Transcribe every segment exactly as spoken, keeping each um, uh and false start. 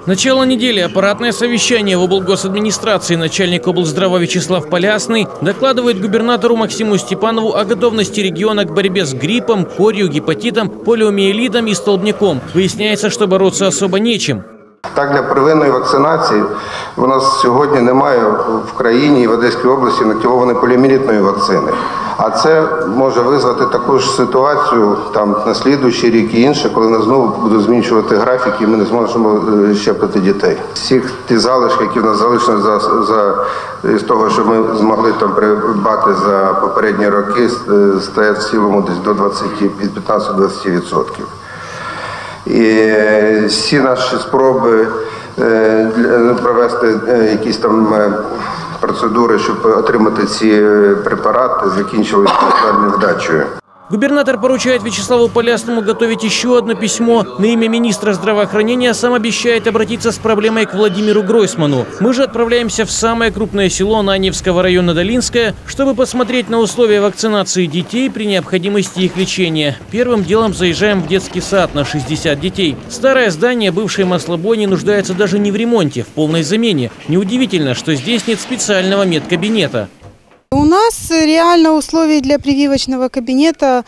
Начало недели. Аппаратное совещание в облгосадминистрации. Начальник облздрава Вячеслав Полясный докладывает губернатору Максиму Степанову о готовности региона к борьбе с гриппом, корью, гепатитом, полиомиелитом и столбняком. Выясняется, что бороться особо нечем. Так, для первинної вакцинації у нас сьогодні немає в країні і в Одеській області інактивованої поліомієлітної вакцини. А це може визвати таку ж ситуацію там, на слідуючий рік і інше, коли нас знову будуть змінювати графіки і ми не зможемо щепити дітей. Всі ті залишки, які в нас залишені за, за, з того, що ми змогли там придбати за попередні роки, стоять в цілому десь до п'ятнадцяти-двадцяти відсотків. І всі наші спроби провести якісь там процедури, щоб отримати ці препарати, закінчилися невдачею. Губернатор поручает Вячеславу Полясному готовить еще одно письмо. На имя министра здравоохранения сам обещает обратиться с проблемой к Владимиру Гройсману. Мы же отправляемся в самое крупное село Ананьевского района Долинское, чтобы посмотреть на условия вакцинации детей при необходимости их лечения. Первым делом заезжаем в детский сад на шестьдесят детей. Старое здание бывшей маслобойни нуждается даже не в ремонте, в полной замене. Неудивительно, что здесь нет специального медкабинета. У нас реально условий для прививочного кабинета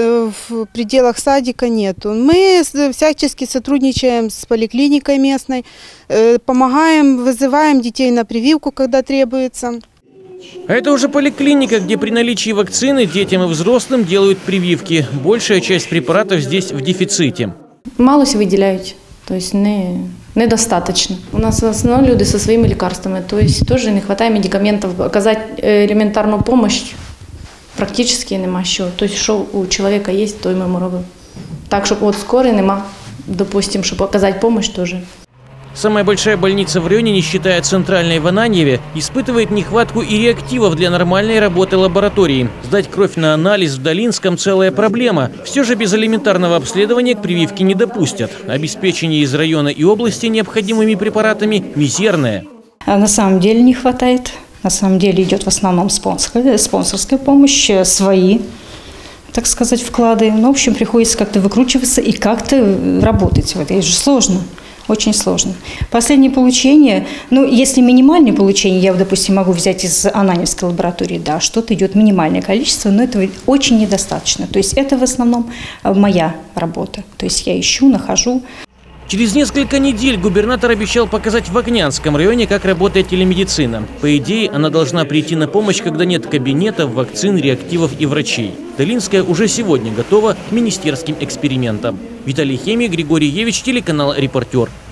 в пределах садика нету. Мы всячески сотрудничаем с поликлиникой местной, помогаем, вызываем детей на прививку, когда требуется. А это уже поликлиника, где при наличии вакцины детям и взрослым делают прививки. Большая часть препаратов здесь в дефиците. Малость выделяют, то есть не... недостаточно. У нас в основном люди со своими лекарствами, то есть тоже не хватает медикаментов. Оказать элементарную помощь практически нема що. То есть що у человека есть, то и мы робимо. Так, чтобы вот скорой нема, допустим, чтобы оказать помощь тоже. Самая большая больница в районе, не считая центральной в Ананьеве, испытывает нехватку и реактивов для нормальной работы лаборатории. Сдать кровь на анализ в Долинском – целая проблема. Все же без элементарного обследования к прививке не допустят. Обеспечение из района и области необходимыми препаратами мизерное. На самом деле не хватает. На самом деле идет в основном спонсорская, спонсорская помощь, свои, так сказать, вклады. Ну, в общем, приходится как-то выкручиваться и как-то работать. Это же сложно. Очень сложно. Последнее получение, ну, если минимальное получение, я, допустим, могу взять из Ананьевской лаборатории, да, что-то идет минимальное количество, но этого очень недостаточно. То есть это в основном моя работа. То есть я ищу, нахожу. Через несколько недель губернатор обещал показать в Огнянском районе, как работает телемедицина. По идее, она должна прийти на помощь, когда нет кабинетов, вакцин, реактивов и врачей. Долинская уже сегодня готова к министерским экспериментам. Виталий Хемий, Григорий Евич, телеканал «Репортер».